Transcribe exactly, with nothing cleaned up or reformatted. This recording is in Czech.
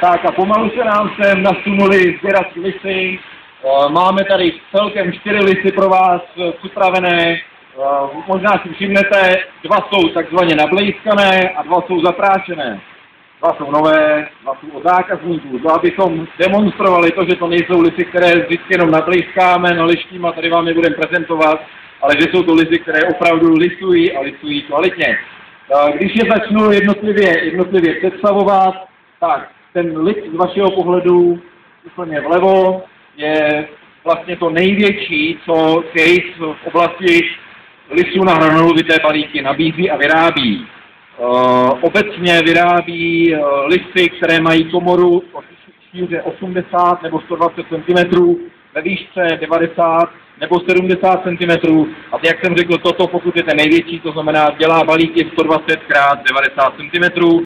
Tak a pomalu se nám sem nasunuli sběrací lisy. Máme tady celkem čtyři lisy pro vás připravené. Možná si všimnete, dva jsou takzvaně nablejskané a dva jsou zaprášené. Dva jsou nové, dva jsou od zákazníků. To abychom demonstrovali to, že to nejsou lisy, které vždycky jenom nablejskáme na lištím a tady vám je budeme prezentovat, ale že jsou to lisy, které opravdu lisují a lisují kvalitně. Když je začnu jednotlivě, jednotlivě představovat, tak ten lis z vašeho pohledu úplně vlevo je vlastně to největší, co Case v oblasti lisů na granulovité balíky nabízí a vyrábí. Uh, obecně vyrábí uh, lisy, které mají komoru o šíře osmdesát nebo sto dvacet centimetrů, ve výšce devadesát nebo sedmdesát centimetrů. A jak jsem řekl, toto pokud je ten největší, to znamená dělá balíky sto dvacet krát devadesát centimetrů.